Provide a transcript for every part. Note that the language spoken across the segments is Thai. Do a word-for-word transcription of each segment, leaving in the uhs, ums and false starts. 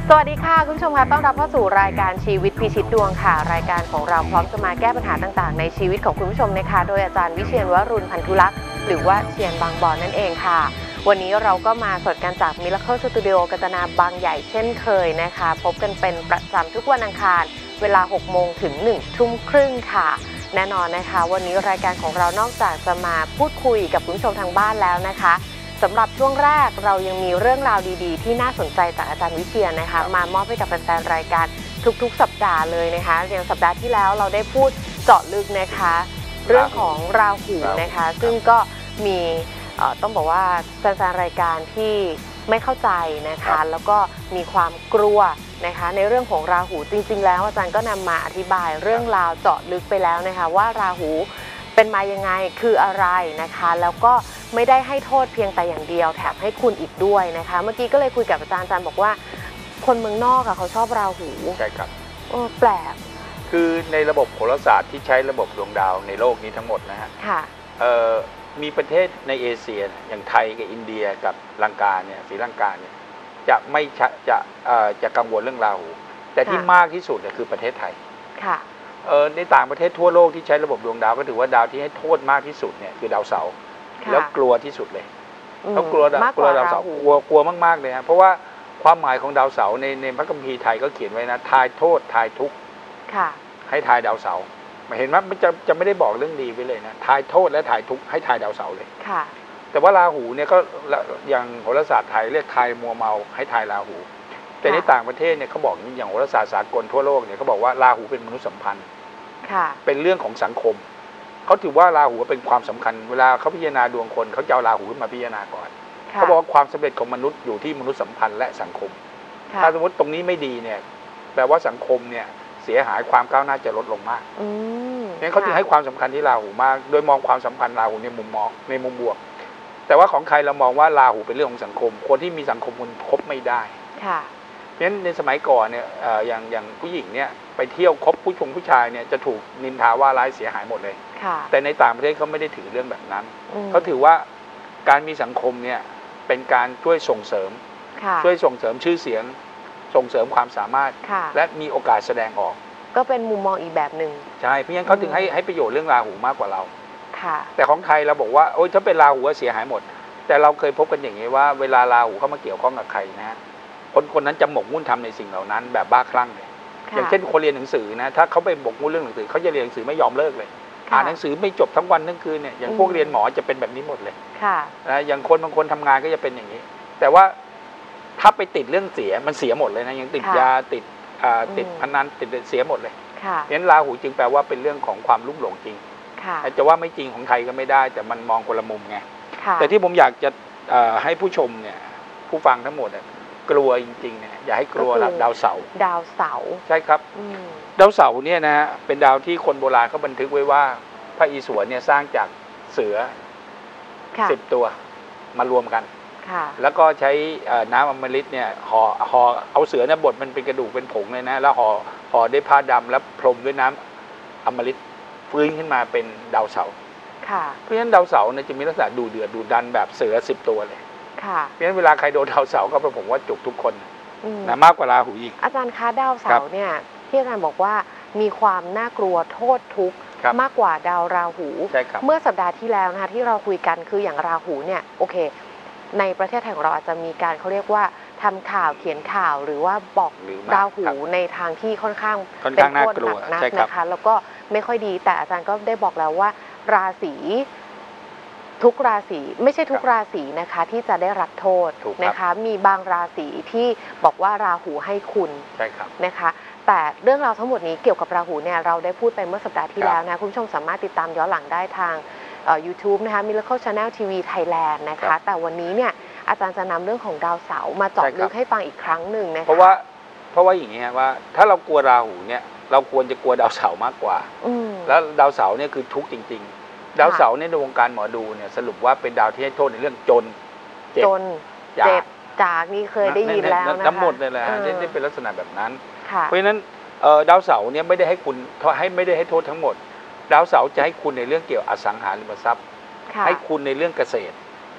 สวัสดีค่ะคุณผู้ชมค่ะต้อนรับเข้าสู่รายการชีวิตพิชิตดวงค่ะรายการของเราพร้อมจะมาแก้ปัญหาต่างๆในชีวิตของคุณผู้ชมนะคะโดยอาจารย์วิเชียรวรุณพันธุลักษณ์หรือว่าเชียนบางบอนนั่นเองค่ะวันนี้เราก็มาสดกันจาก Miracle Studio กัญจนาบางใหญ่เช่นเคยนะคะพบกันเป็นประจำทุกวันอังคารเวลาหกโมงถึงหนึ่งทุ่มครึ่งค่ะแน่นอนนะคะวันนี้รายการของเรานอกจากจะมาพูดคุยกับคุณผู้ชมทางบ้านแล้วนะคะสำหรับช่วงแรกเรายังมีเรื่องราวดีๆที่น่าสนใจจากอาจารย์วิเชียรนะคะมามอบให้กับแฟนๆรายการทุกๆสัปดาห์เลยนะคะอย่างสัปดาห์ที่แล้วเราได้พูดเจาะลึกนะคะเรื่องของราหูนะคะซึ่งก็มีต้องบอกว่าแฟนๆรายการที่ไม่เข้าใจนะคะแล้วก็มีความกลัวนะคะในเรื่องของราหูจริงๆแล้วอาจารย์ก็นำมาอธิบายเรื่องราวเจาะลึกไปแล้วนะคะว่าราหูเป็นมายังไงคืออะไรนะคะแล้วก็ไม่ได้ให้โทษเพียงแต่อย่างเดียวแถมให้คุณอีกด้วยนะคะเมื่อกี้ก็เลยคุยกับอาจารย์อาจารย์บอกว่าคนเมืองนอกอะเขาชอบราหูใช่ครับเออแปลกคือในระบบโหราศาสตร์ที่ใช้ระบบดวงดาวในโลกนี้ทั้งหมดนะฮะค่ะเอ่อมีประเทศในเอเชียอย่างไทยกับอินเดียกับลังกาเนี่ยศรีลังกาเนี่ยจะไม่จะเอ่อจะกังวลเรื่องราหูแต่ที่มากที่สุดเนี่ยคือประเทศไทยค่ะเอ่อในต่างประเทศทั่วโลกที่ใช้ระบบดวงดาวก็ถือว่าดาวที่ให้โทษมากที่สุดเนี่ยคือดาวเสาร์แล้วกลัวที่สุดเลยเขากลัวกลัวดาวเสาร์กลัวกลัวมากๆเลยฮะเพราะว่าความหมายของดาวเสาร์ในในพระคัมภีร์ไทยก็เขียนไว้นะทายโทษทายทุกข์ให้ทายดาวเสาร์เห็นไหมมันจะจะไม่ได้บอกเรื่องดีไปเลยนะทายโทษและทายทุกข์ให้ทายดาวเสาร์เลยแต่ว่าราหูเนี่ยก็อย่างโหราศาสตร์ไทยเรียกทายมัวเมาให้ทายราหูแต่ในต่างประเทศเนี่ยเขาบอกอย่างโหราศาสตร์สากลทั่วโลกเนี่ยเขาบอกว่าราหูเป็นมนุษยสัมพันธ์เป็นเรื่องของสังคมเขาถือว่าราหูเป็นความสำคัญเวลาเขาพิจารณาดวงคนเขาจะเอาราหูขึ้นมาพิจารณาก่อนเขาบอกว่าความสำเร็จของมนุษย์อยู่ที่มนุษยสัมพันธ์และสังคมถ้าสมมติตรงนี้ไม่ดีเนี่ยแปลว่าสังคมเนี่ยเสียหายความก้าวหน้าจะลดลงมากงั้นเขาถึงให้ความสำคัญที่ราหูมากโดยมองความสัมพันธ์ราหูในมุมมองในมุมบวกแต่ว่าของใครเรามองว่าราหูเป็นเรื่องของสังคมคนที่มีสังคมคนคบไม่ได้เพราะฉะนั้นในสมัยก่อนเนี่ยอย่างอย่างผู้หญิงเนี่ยไปเที่ยวคบผู้ชงผู้ชายเนี่ยจะถูกนินทาว่าร้ายเสียหายหมดเลยแต่ในต่างประเทศเขาไม่ได้ถือเรื่องแบบนั้นเขาถือว่าการมีสังคมเนี่ยเป็นการช่วยส่งเสริมช่วยส่งเสริมชื่อเสียงส่งเสริมความสามารถและมีโอกาสแสดงออกก็เป็นมุมมองอีกแบบหนึ่งใช่เพราะงั้นเขาถึงให้ให้ประโยชน์เรื่องราหูมากกว่าเราแต่ของไทยเราบอกว่าโอ๊ยถ้าเป็นราหูเสียหายหมดแต่เราเคยพบกันอย่างนี้ว่าเวลาราหูเข้ามาเกี่ยวข้องกับใครนะฮะคนคนนั้นจะหมกมุ่นทำในสิ่งเหล่านั้นแบบบ้าคลั่งเลยอย่างเช่นคนเรียนหนังสือนะถ้าเขาไปหมกมุ่นเรื่องหนังสือเขาจะเรียนหนังสือไม่ยอมเลิกเลยอ่านหนังสือไม่จบทั้งวันทั้งคืนเนี่ยอย่างพวกเรียนหมอจะเป็นแบบนี้หมดเลยนะอย่างคนบางคนทำงานก็จะเป็นอย่างนี้แต่ว่าถ้าไปติดเรื่องเสียมันเสียหมดเลยนะยังติดยาติดติดพนันติดเสียหมดเลยเพราะฉะนั้นราหูจึงแปลว่าเป็นเรื่องของความลุ่มหลงจริงจะว่าไม่จริงของไทยก็ไม่ได้แต่มันมองคนละมุมไงแต่ที่ผมอยากจะให้ผู้ชมเนี่ยผู้ฟังทั้งหมดกลัวจริงๆเนี่ยอย่าให้กลัวดาวเสาร์ดาวเสาร์ใช่ครับดาวเสาร์เนี่ยนะฮะเป็นดาวที่คนโบราณเขาบันทึกไว้ว่าพระอิศวรเนี่ยสร้างจากเสือสิบตัวมารวมกันแล้วก็ใช้น้ำอมฤตเนี่ยห่อห่อเอาเสือเนี่ยบดมันเป็นกระดูกเป็นผงเลยนะแล้วห่อห่อด้วยผ้าดำแล้วพรมด้วยน้ำอมฤตฟื้นขึ้นมาเป็นดาวเสาร์เพราะฉะนั้นดาวเสาร์เนี่ยจะมีลักษณะดูเดือดดูดันแบบเสือสิบตัวเลยเพราะฉะนั้นเวลาใครโดนดาวเสาร์ก็เป็นผมว่าจุกทุกคนนะมากกว่าราหูอีกอาจารย์คะดาวเสาร์เนี่ยที่อาจารย์บอกว่ามีความน่ากลัวโทษทุกข์มากกว่าดาวราหูเมื่อสัปดาห์ที่แล้วนะคะที่เราคุยกันคืออย่างราหูเนี่ยโอเคในประเทศไทยของเราอาจจะมีการเขาเรียกว่าทำข่าวเขียนข่าวหรือว่าบอกราหูในทางที่ค่อนข้างเป็นโทษหนักนะคะแล้วก็ไม่ค่อยดีแต่อาจารย์ก็ได้บอกแล้วว่าราศีทุกราศีไม่ใช่ทุกราศีนะคะที่จะได้รับโทษนะคะมีบางราศีที่บอกว่าราหูให้คุณนะคะแต่เรื่องราวทั้งหมดนี้เกี่ยวกับราหูเนี่ยเราได้พูดไปเมื่อสัปดาห์ที่แล้วนะคุณผู้ชมสามารถติดตามย้อนหลังได้ทางยูทูบนะคะ Miracle Channel ที วี Thailand นะคะแต่วันนี้เนี่ยอาจารย์จะนำเรื่องของดาวเสาร์มาเจาะลึกให้ฟังอีกครั้งหนึ่งนะคะเพราะว่าเพราะว่าอย่างนี้ว่าถ้าเรากลัวราหูเนี่ยเราควรจะกลัวดาวเสาร์มากกว่าแล้วดาวเสาร์เนี่ยคือทุกข์จริงๆดาวเสาร์ในวงการหมอดูเนี่ยสรุปว่าเป็นดาวที่ให้โทษในเรื่องจนจนเจ็บจากนี่เคยได้ยินแล้วนะคะทั้งหมดเลยแหละนี่เป็นลักษณะแบบนั้นเพราะฉะนั้นดาวเสาร์เนี่ยไม่ได้ให้คุณให้ไม่ได้ให้โทษทั้งหมดดาวเสาร์จะให้คุณในเรื่องเกี่ยวอสังหาริมทรัพย์ให้คุณในเรื่องเกษตร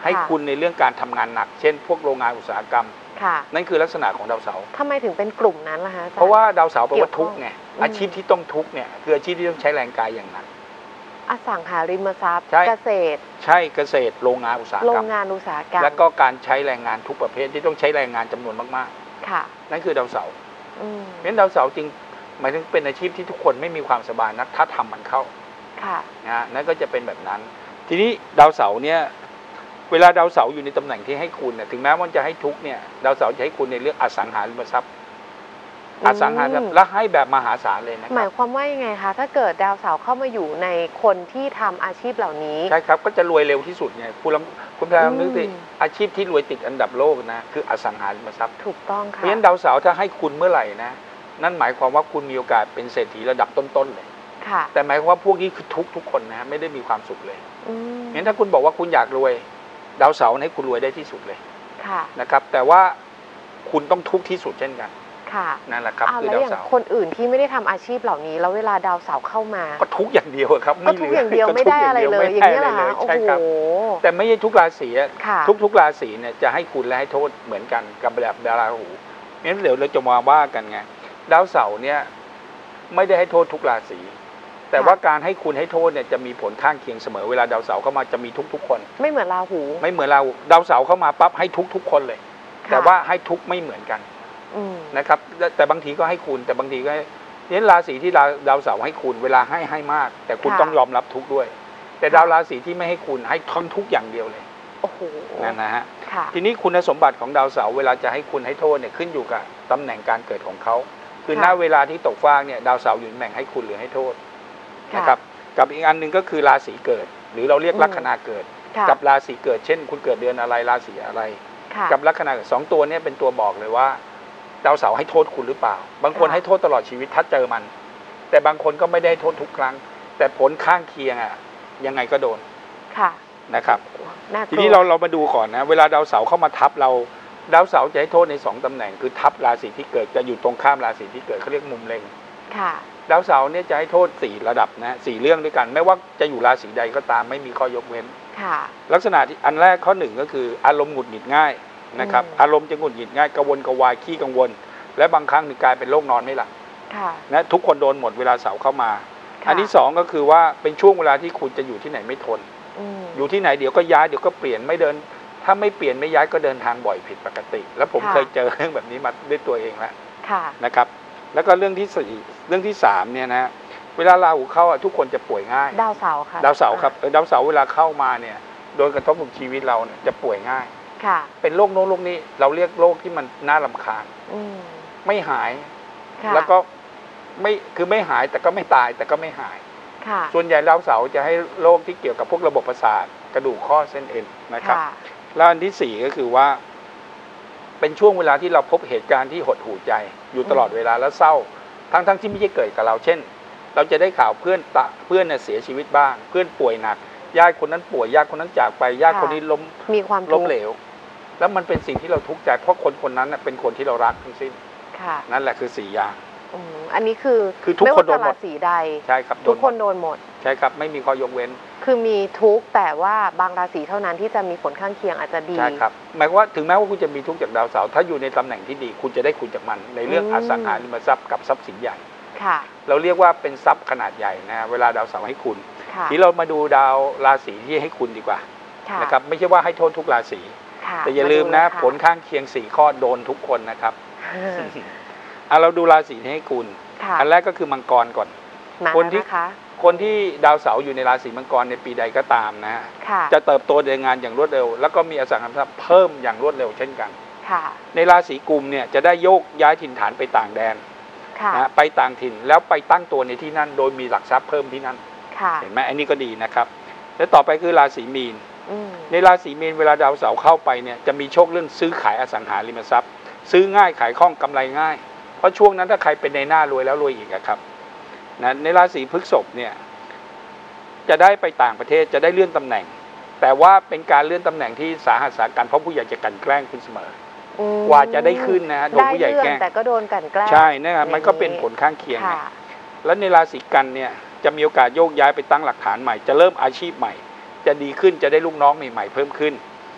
ให้คุณในเรื่องการทำงานหนักเช่นพวกโรงงานอุตสาหกรรมนั่นคือลักษณะของดาวเสาร์ทำไมถึงเป็นกลุ่มนั้นล่ะคะเพราะว่าดาวเสาร์แปลว่าทุกไงอาชีพที่ต้องทุกเนี่ยคืออาชีพที่ต้องใช้แรงกายอย่างหนักอสังหาริมทรัพย์เกษตรใช่เกษตรโรงงานอุตสาหกรรมโรงงานอุตสาหกรรมแล้วก็การใช้แรงงานทุกประเภทที่ต้องใช้แรงงานจำนวนมากๆค่ะนั่นคือดาวเสาร์เพราะฉะนั้นดาวเสาร์จริงหมายถึงเป็นอาชีพที่ทุกคนไม่มีความสบายนักถ้าทำมันเข้าค่ะนะนั่นก็จะเป็นแบบนั้นทีนี้ดาวเสาร์เนี่ยเวลาดาวเสาร์อยู่ในตำแหน่งที่ให้คุณเนี่ยถึงแม้ว่าจะให้ทุกเนี่ยดาวเสาร์จะให้คุณในเรื่องอสังหาริมทรัพย์อสังหาริมทรัพย์และให้แบบมหาศาลเลยนะครับหมายความว่ายังไงคะถ้าเกิดดาวเสาร์เข้ามาอยู่ในคนที่ทำอาชีพเหล่านี้ใช่ครับก็จะรวยเร็วที่สุดไงคุณคุณพลนึกสิอาชีพที่รวยติดอันดับโลกนะคืออสังหาริมทรัพย์ถูกต้องค่ะเพราะฉะนั้นดาวเสาร์ถ้าให้คุณเมื่อไหร่นะนั่นหมายความว่าคุณมีโอกาสเป็นเศรษฐีระดับต้นๆเลยค่ะแต่หมายความว่าพวกนี้คือทุกทุกคนนะไม่ได้มีความสุขเลยงั้นถ้าคุณบอกว่าคุณอยากรวยดาวเสาร์ให้คุณรวยได้ที่สุดเลยนะครับแต่ว่าคุณต้องทุกข์ที่สุดเช่นกันนั่นแหละครับคือดาวเสาร์คนอื่นที่ไม่ได้ทำอาชีพเหล่านี้แล้วเวลาดาวเสาร์เข้ามาก็ทุกอย่างเดียวครับก็ทุกอย่างเดียวไม่ได้อะไรเลยอย่างนี้แหละโอ้โหแต่ไม่ใช่ทุกราศีทุกทุกราศีเนี่ยจะให้คุณและให้โทษเหมือนกันกับแบบดาวราหูงั้นเดี๋ยวเราจะมาว่ากันไงดาวเสาร์เนี่ยไม่ได้ให้โทษทุกราศีแต่ว่าการให้คุณให้โทษเนี่ยจะมีผลข้างเคียงเสมอเวลาดาวเสาร์เข้ามาจะมีทุกทุกคนไม่เหมือนราหูไม่เหมือนราหูดาวเสาร์เข้ามาปั๊บให้ทุกทุกคนเลยแต่ว่าให้ทุกไม่เหมือนกันนะครับแต่บางทีก็ให้คุณแต่บางทีก็นี่ราศีที่ดาวเสาร์ให้คุณเวลาให้ให้มากแต่คุณต้องยอมรับทุกด้วยแต่ดาวราศีที่ไม่ให้คุณให้ทั้งทุกอย่างเดียวเลยโอ้โหนั่นนะฮะทีนี้คุณสมบัติของดาวเสาร์เวลาจะให้คุณให้โทษเนี่ยขึ้นอยู่กับตำแหน่งการเกิดของเขาคือณเวลาที่ตกฟากเนี่ยดาวเสาร์อยู่ตำแหน่งให้คุณหรือให้โทษนะครับกับอีกอันหนึ่งก็คือราศีเกิดหรือเราเรียกลัคนาเกิดกับราศีเกิดเช่นคุณเกิดเดือนอะไรราศีอะไรกับลัคนาสองตัวนี้เป็นตัวบอกเลยว่าดาวเสาร์ให้โทษคุณหรือเปล่าบางคนให้โทษตลอดชีวิตถ้าเจอมันแต่บางคนก็ไม่ได้โทษทุกครั้งแต่ผลข้างเคียงอ่ะยังไงก็โดนนะครับทีนี้เราเรามาดูก่อนนะเวลาดาวเสาร์เข้ามาทับเราดาวเสาร์จะให้โทษในสองตำแหน่งคือทับราศีที่เกิดจะอยู่ตรงข้ามราศีที่เกิดเขาเรียกมุมเล็งดาวเสาร์เนี่ยจะให้โทษสี่ระดับนะสี่เรื่องด้วยกันไม่ว่าจะอยู่ราศีใดก็ตามไม่มีข้อยกเว้นลักษณะที่อันแรกข้อหนึ่งก็คืออารมณ์หงุดหงิดง่ายนะครับอารมณ์จะหงุดหงิดง่ายกังวลกวายขี้กังวลและบางครั้งมีกลายเป็นโรคนอนไม่หลับนะทุกคนโดนหมดเวลาเสาร์เข้ามาอันที่สองก็คือว่าเป็นช่วงเวลาที่คุณจะอยู่ที่ไหนไม่ทนอยู่ที่ไหนเดี๋ยวก็ย้ายเดี๋ยวก็เปลี่ยนไม่เดินถ้าไม่เปลี่ยนไม่ย้ายก็เดินทางบ่อยผิดปกติแล้วผมเคยเจอเรื่องแบบนี้มาด้วยตัวเองแล้วนะครับแล้วก็เรื่องที่สี่เรื่องที่สามเนี่ยนะเวลาราหูเข้าทุกคนจะป่วยง่ายดาวเสาร์ค่ะดาวเสาร์ครับดาวเสาร์เวลาเข้ามาเนี่ยโดนกระทบกับชีวิตเราเนี่ยจะป่วยง่ายเป็นโรคโน้นโรคนี้เราเรียกโรคที่มันน่ารำคาญไม่หายแล้วก็ไม่คือไม่หายแต่ก็ไม่ตายแต่ก็ไม่หายส่วนใหญ่ดาวเสาร์จะให้โรคที่เกี่ยวกับพวกระบบประสาทกระดูกข้อเส้นเอ็นนะครับแล้วอันที่สี่ก็คือว่าเป็นช่วงเวลาที่เราพบเหตุการณ์ที่หดหู่ใจอยู่ตลอดเวลาแล้วเศร้าทั้งๆ ท, ที่ไม่ใช่เกิดกับเราเช่นเราจะได้ข่าวเพื่อนตะเพื่อนเนี่ยเสียชีวิตบ้างเพื่อนป่วยหนักญาติคนนั้นป่วยญาติคนนั้นจากไปญาติคนนี้ล้มมีความล้มเหลวแล้วมันเป็นสิ่งที่เราทุกข์ใจเพราะคนคนนั้นเป็นคนที่เรารักทั้งสิ้นนั่นแหละคือสี่อย่างอันนี้คือคือทุกคนโดนหมดสีใดใช่ครับทุกคนโดนหมดใช่ครับไม่มีข้อยกเว้นคือมีทุกแต่ว่าบางราศีเท่านั้นที่จะมีผลข้างเคียงอาจจะดีใช่ครับหมายว่าถึงแม้ว่าคุณจะมีทุกจากดาวเสาร์ถ้าอยู่ในตำแหน่งที่ดีคุณจะได้คุณจากมันในเรื่องอสังหาริมทรัพย์กับทรัพย์สินใหญ่เราเรียกว่าเป็นทรัพย์ขนาดใหญ่นะเวลาดาวเสาร์ให้คุณทีเรามาดูดาวราศีที่ให้คุณดีกว่านะครับไม่ใช่ว่าให้โทษทุกราศีแต่อย่าลืมนะผลข้างเคียงสี่ข้อโดนทุกคนนะครับอ่ะเราดูราศีที่ให้คุณอันแรกก็คือมังกรก่อนคนที่คนที่ดาวเสาร์อยู่ในราศีมังกรในปีใดก็ตามนะจะเติบโตในงานอย่างรวดเร็วแล้วก็มีอสังหาริมทรัพย์เพิ่มอย่างรวดเร็วเช่นกันในราศีกุมเนี่ยจะได้โยกย้ายถิ่นฐานไปต่างแดนนะไปต่างถิ่นแล้วไปตั้งตัวในที่นั่นโดยมีหลักทรัพย์เพิ่มที่นั่นเห็นไหมอันนี้ก็ดีนะครับแล้วต่อไปคือราศีมีนในราศีมีนเวลาดาวเสาร์เข้าไปเนี่ยจะมีโชคเรื่องซื้อขายอสังหาริมทรัพย์ซื้อง่ายขายคล่องกำไรง่ายเพราะช่วงนั้นถ้าใครเป็นในหน้ารวยแล้วรวยอีกครับนะในราศีพฤษภเนี่ยจะได้ไปต่างประเทศจะได้เลื่อนตำแหน่งแต่ว่าเป็นการเลื่อนตำแหน่งที่สาหัสสากันเพราะผู้ใหญ่จะกันแกล้งคุณเสมอกว่าจะได้ขึ้นนะโดนผู้ใหญ่แกล้งแต่ก็โดนกันแกล้งใช่นะครับมันก็เป็นผลข้างเคียงแล้วในราศีกันเนี่ยจะมีโอกาสโยกย้ายไปตั้งหลักฐานใหม่จะเริ่มอาชีพใหม่จะดีขึ้นจะได้ลูกน้องใหม่ๆเพิ่มขึ้น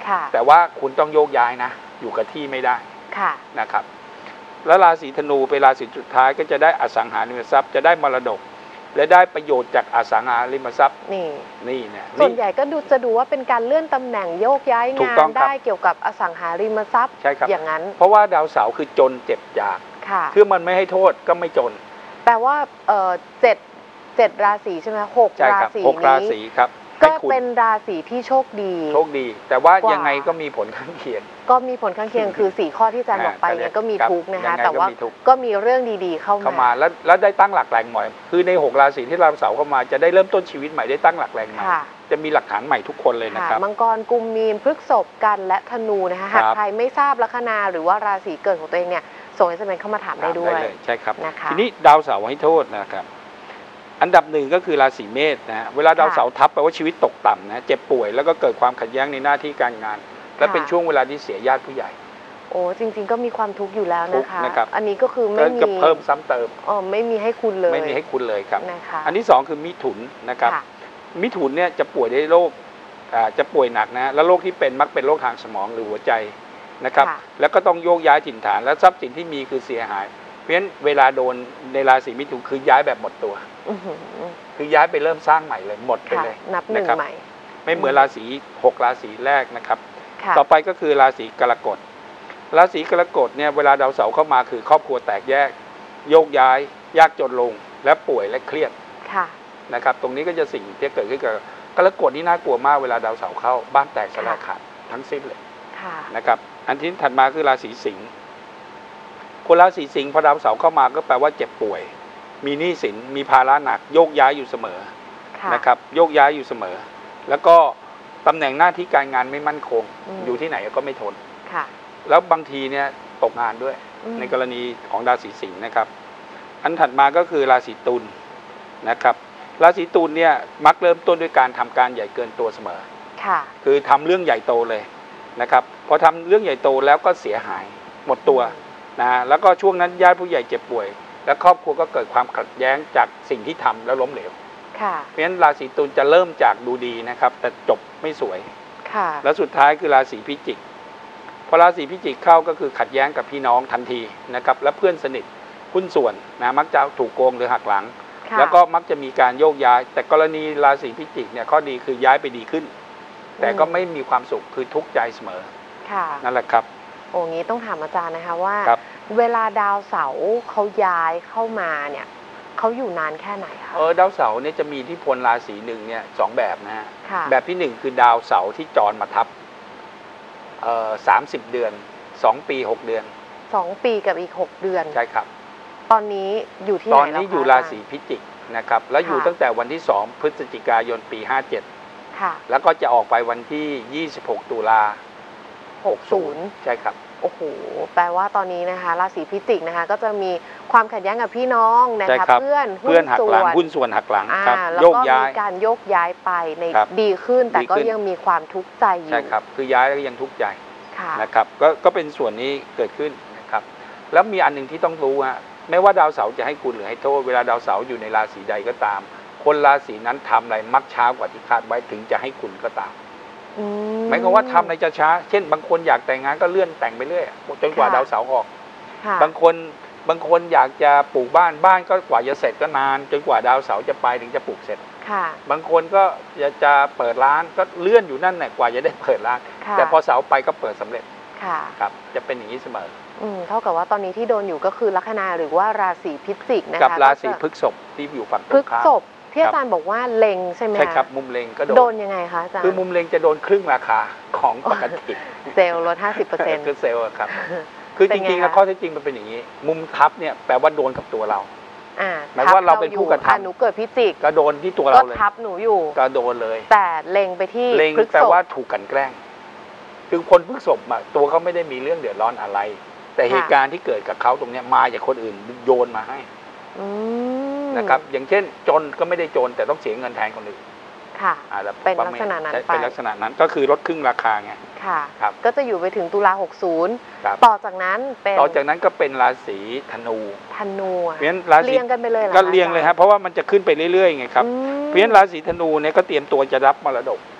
แต่ว่าคุณต้องโยกย้ายนะอยู่กับที่ไม่ได้นะครับแล้วราศีธนูเป็นราศีสุดท้ายก็จะได้อสังหาริมทรัพย์จะได้มรดกและได้ประโยชน์จากอสังหาริมทรัพย์นี่นี่เนี่ยส่วนใหญ่ก็ดูจะดูว่าเป็นการเลื่อนตำแหน่งโยกย้ายงานได้เกี่ยวกับอสังหาริมทรัพย์ใช่ครับอย่างนั้นเพราะว่าดาวเสาร์คือจนเจ็บอยากคือมันไม่ให้โทษก็ไม่จนแปลว่าเอ่อเจ็ดเจ็ดราศีใช่ไหมหกราศีหกราศีครับก็เป็นราศีที่โชคดีโชคดีแต่ว่ายังไงก็มีผลข้างเคียงก็มีผลข้างเคียงคือสี่ข้อที่อาจารย์บอกไปเนี่ยก็มีทุกนะคะแต่ว่าก็มีเรื่องดีๆเข้ามาเข้ามาแล้วแล้วได้ตั้งหลักแหล่งใหม่คือในหกราศีที่ดาวเสาร์เข้ามาจะได้เริ่มต้นชีวิตใหม่ได้ตั้งหลักแหล่งใหม่จะมีหลักฐานใหม่ทุกคนเลยนะครับมังกรกุมมีนพฤษภกันและธนูนะคะหากใครไม่ทราบลัคนาหรือว่าราศีเกิดของตัวเองเนี่ยส่งให้จะเป็นเข้ามาถามได้ด้วยใช่ครับทีนี้ดาวเสาร์ให้โทษนะครับอันดับหนึ่งก็คือราศีเมษนะเวลาดาวเสาร์ทับแปลว่าชีวิตตกต่ำนะเจ็บป่วยแล้วก็เกิดความขัดแย้งในหน้าที่การงานและเป็นช่วงเวลาที่เสียญาติผู้ใหญ่โอ้จริงๆก็มีความทุกข์อยู่แล้วนะคะอันนี้ก็คือไม่มีเพิ่มซ้ำเติมอ๋อไม่มีให้คุณเลยไม่มีให้คุณเลยครับอันที่สองคือมิถุนนะครับมิถุนเนี่ยจะป่วยด้วยโรคจะป่วยหนักนะแล้วโรคที่เป็นมักเป็นโรคทางสมองหรือหัวใจนะครับแล้วก็ต้องโยกย้ายถิ่นฐานและทรัพย์สินที่มีคือเสียหายเพราะฉะนั้นเวลาโดนในราศีมิถุนคือย้ายแบบหมดตัวคือย้ายไปเริ่มสร้างใหม่เลยหมดไปเลยนับหนึ่งใหม่ไม่เหมือนราศีหกราศีแรกนะครับต่อไปก็คือราศีกรกฎราศีกรกฎเนี่ยเวลาดาวเสาร์เข้ามาคือครอบครัวแตกแยกโยกย้ายยากจนลงและป่วยและเครียดนะครับตรงนี้ก็จะสิ่งที่เกิดขึ้นกับกรกฎนี่น่ากลัวมากเวลาดาวเสาร์เข้าบ้านแตกสลายขาดทั้งสิ้นเลยนะครับอันที่ถัดมาคือราศีสิงห์คนราศีสิงห์พอดาวเสาร์เข้ามาก็แปลว่าเจ็บป่วยมีหนี้สินมีภาระหนักโยกย้ายอยู่เสมอนะครับโยกย้ายอยู่เสมอแล้วก็ตำแหน่งหน้าที่การงานไม่มั่นคงอยู่ที่ไหนก็ไม่ทนแล้วบางทีเนี่ยตกงานด้วยในกรณีของราศีสิงห์นะครับอันถัดมาก็คือราศีตุลนะครับราศีตุลเนี่ยมักเริ่มต้นด้วยการทำการใหญ่เกินตัวเสมอคือทำเรื่องใหญ่โตเลยนะครับพอทำเรื่องใหญ่โตแล้วก็เสียหายหมดตัวนะแล้วก็ช่วงนั้นญาติผู้ใหญ่เจ็บป่วยและครอบครัวก็เกิดความขัดแย้งจากสิ่งที่ทำแล้วล้มเหลวเพราะฉะนั้นราศีตุลจะเริ่มจากดูดีนะครับแต่จบไม่สวยแล้วสุดท้ายคือราศีพิจิกพอราศีพิจิกเข้าก็คือขัดแย้งกับพี่น้องทันทีนะครับและเพื่อนสนิทหุ้นส่วนนะมักจะถูกโกงหรือหักหลังแล้วก็มักจะมีการโยกย้ายแต่กรณีราศีพิจิกเนี่ยข้อดีคือย้ายไปดีขึ้นแต่ก็ไม่มีความสุขคือทุกข์ใจเสมอนั่นแหละครับโอ้งี้ต้องถามอาจารย์นะคะว่าเวลาดาวเสาร์เขาย้ายเข้ามาเนี่ยเขาอยู่นานแค่ไหนคะเออดาวเสาร์เนี่ยจะมีอิทธิพลราศีหนึ่งเนี่ยสองแบบนะฮะแบบที่หนึ่งคือดาวเสาร์ที่จรมาทับเอ่อสามสิบเดือนสองปีหกเดือนสองปีกับอีกหกเดือนใช่ครับตอนนี้อยู่ที่ไหนตอนนี้อยู่ราศีพิจิกนะครับแล้วอยู่ตั้งแต่วันที่สองพฤศจิกายนปีห้าเจ็ดแล้วก็จะออกไปวันที่ยี่สิบหกตุลาหกสิบใช่ครับโอ้โหแปลว่าตอนนี้นะคะราศีพิจิกนะคะก็จะมีความขัดแย้งกับพี่น้องนะคะเพื่อนเพื่อนหักหลังหุ้นส่วนหักหลังครับโยกย้ายการโยกย้ายไปในดีขึ้นแต่ก็ยังมีความทุกข์ใจอยู่ใช่ครับคือย้ายแล้วยังทุกข์ใจนะครับก็ก็เป็นส่วนนี้เกิดขึ้นนะครับแล้วมีอันหนึ่งที่ต้องรู้ฮะไม่ว่าดาวเสาร์จะให้คุณหรือให้โทษเวลาดาวเสาร์อยู่ในราศีใดก็ตามคนราศีนั้นทำอะไรมักช้ากว่าที่คาดไว้ถึงจะให้คุณก็ตามหมายความว่าทำอะไรจะช้าเช่นบางคนอยากแต่งงานก็เลื่อนแต่งไปเรื่อยจนกว่าดาวเสาร์ออกบางคนบางคนอยากจะปลูกบ้านบ้านก็กว่าจะเสร็จก็นานจนกว่าดาวเสาร์จะไปถึงจะปลูกเสร็จบางคนก็อยากจะเปิดร้านก็เลื่อนอยู่นั่นแหละกว่าจะได้เปิดร้านแต่พอเสาร์ไปก็เปิดสำเร็จครับจะเป็นอย่างนี้เสมอเท่ากับว่าตอนนี้ที่โดนอยู่ก็คือลัคนาหรือว่าราศีพิจิกนะคะกับราศีพฤษภที่อยู่ฝั่งตรงข้ามที่อาจารย์บอกว่าเล็งใช่ไหมใช่ครับมุมเล็งก็โดนยังไงคะอาจารย์คือมุมเล็งจะโดนครึ่งราคาของปกติเซลล์ลด ห้าสิบเปอร์เซ็นต์คือเซลล์ครับคือจริงๆแล้วข้อเท็จจริงมันเป็นอย่างนี้มุมทับเนี่ยแปลว่าโดนกับตัวเราหมายว่าเราเป็นผู้กระทำหนูเกิดพิจิกก็โดนที่ตัวเราเลยก็ทับหนูอยู่ก็โดนเลยแต่เล็งไปที่เล็งแปลว่าถูกกันแกล้งคือคนพฤษภอ่ะตัวเขาไม่ได้มีเรื่องเดือดร้อนอะไรแต่เหตุการณ์ที่เกิดกับเขาตรงนี้มาจากคนอื่นโยนมาให้นะครับอย่างเช่นจนก็ไม่ได้จนแต่ต้องเสียเงินแทนคนอื่นค่ะเป็นลักษณะนั้นเป็นลักษณะนั้นก็คือลดครึ่งราคาไงค่ะก็จะอยู่ไปถึงตุลาหกสิบต่อจากนั้นเป็นต่อจากนั้นก็เป็นราศีธนูธนูเพราะฉะนั้นราศีเรียงกันไปเลยก็เรียงเลยครับเพราะว่ามันจะขึ้นไปเรื่อยๆไงครับเพราะฉะนั้นราศีธนูเนี่ยก็เตรียมตัวจะรับมรดก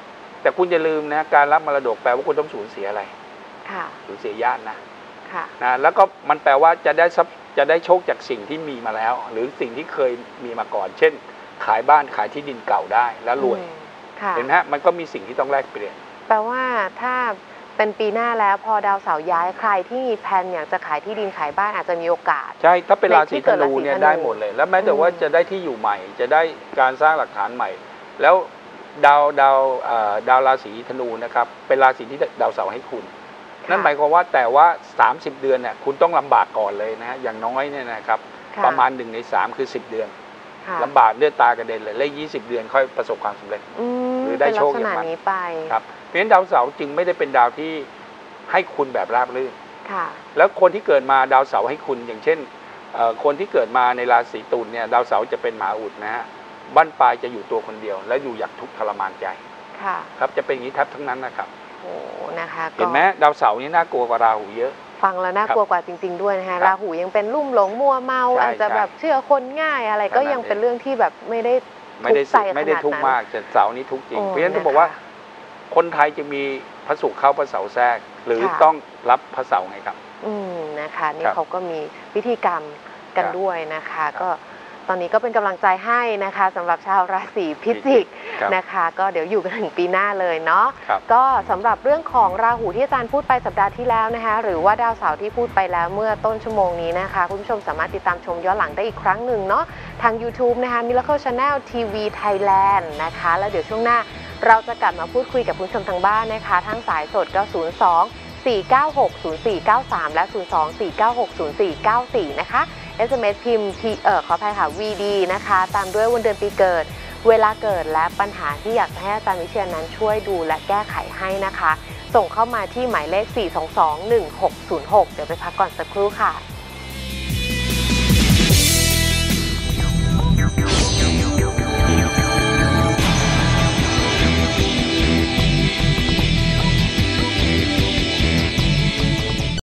แต่คุณอย่าลืมนะการรับมรดกแปลว่าคุณต้องสูญเสียอะไรค่ะสูญเสียญาตินะค่ะนะแล้วก็มันแปลว่าจะได้จะได้โชคจากสิ่งที่มีมาแล้ว หรือสิ่งที่เคยมีมาก่อน เช่น ขายบ้านขายที่ดินเก่าได้แล้วรวยเห็นไหมฮะมันก็มีสิ่งที่ต้องแลกเปลี่ยนแปลว่าถ้าเป็นปีหน้าแล้วพอดาวเสาร์ย้ายใครที่มีแผนอยากจะขายที่ดินขายบ้านอาจจะมีโอกาสใช่ถ้าเป็นราศีธนูเนี่ยได้หมดเลยแล้วแม้แต่ว่าจะได้ที่อยู่ใหม่จะได้การสร้างหลักฐานใหม่แล้วดาวดาวดาวราศีธนูนะครับเป็นราศีที่ดาวเสาร์ให้คุณนั่นหมายความว่าแต่ว่าสามสิบเดือนเนี่ยคุณต้องลำบากก่อนเลยนะฮะอย่างน้อยเนี่ยนะครับประมาณหนึ่งในสามคือสิบเดือนลำบากเลือดตากระเด็นเลยเลขยี่สิบเดือนค่อยประสบความสำเร็จหรือได้โชคอย่างมันครับเพราะฉะนั้นดาวเสาร์จึงไม่ได้เป็นดาวที่ให้คุณแบบราบรื่นแล้วคนที่เกิดมาดาวเสาร์ให้คุณอย่างเช่นคนที่เกิดมาในราศีตุลเนี่ยดาวเสาร์จะเป็นมหาอุดนะฮะบั้นปลายจะอยู่ตัวคนเดียวและอยู่อย่างทุกข์ทรมานใจครับจะเป็นอย่างนี้แทบทั้งนั้นนะครับโอ้นะคะเห็นไหมดาวเสาร์นี่น่ากลัวกว่าราหูเยอะฟังแล้วน่ากลัวกว่าจริงๆด้วยนะคะราหูยังเป็นลุ่มหลงมัวเมาอาจจะแบบเชื่อคนง่ายอะไรก็ยังเป็นเรื่องที่แบบไม่ได้ไม่ได้ไม่ได้ทุกข์มากแต่เสาร์นี้ทุกข์จริงเพราะฉะนั้นต้องบอกว่าคนไทยจะมีพระศุกร์เข้าพระเสาร์แทรกหรือต้องรับพระเสาร์ไงครับอืมนะคะนี่เขาก็มีพิธีกรรมกันด้วยนะคะก็ตอนนี้ก็เป็นกำลังใจให้นะคะสำหรับชาวราศีพิจิกนะคะก็เดี๋ยวอยู่กันถึงปีหน้าเลยเนาะก็สำหรับเรื่องของราหูที่อาจารย์พูดไปสัปดาห์ที่แล้วนะคะหรือว่าดาวเสาร์ที่พูดไปแล้วเมื่อต้นชั่วโมงนี้นะคะคุณผู้ชมสามารถติดตามชมย้อนหลังได้อีกครั้งหนึ่งเนาะทาง ยูทูบ นะคะ Miracle Channel ที วี Thailand นะคะแล้วเดี๋ยวช่วงหน้าเราจะกลับมาพูดคุยกับคุณผู้ชมทางบ้านนะคะทั้งสายสดก็ศูนย์ สอง สี่ เก้า หก ศูนย์ สี่ เก้า สามและศูนย์ สอง สี่ เก้า หก ศูนย์ สี่ เก้า สี่นะคะ เอส เอ็ม เอส พิมพ์ที่เอ่อขออภัยค่ะ วี ดี นะคะตามด้วยวันเดือนปีเกิดเวลาเกิดและปัญหาที่อยากให้อาจารย์วิเชียรนั้นช่วยดูและแก้ไขให้นะคะส่งเข้ามาที่หมายเลข สี่ สอง สอง หนึ่ง หก ศูนย์ หก เดี๋ยวไปพักก่อนสักครู่ค่ะ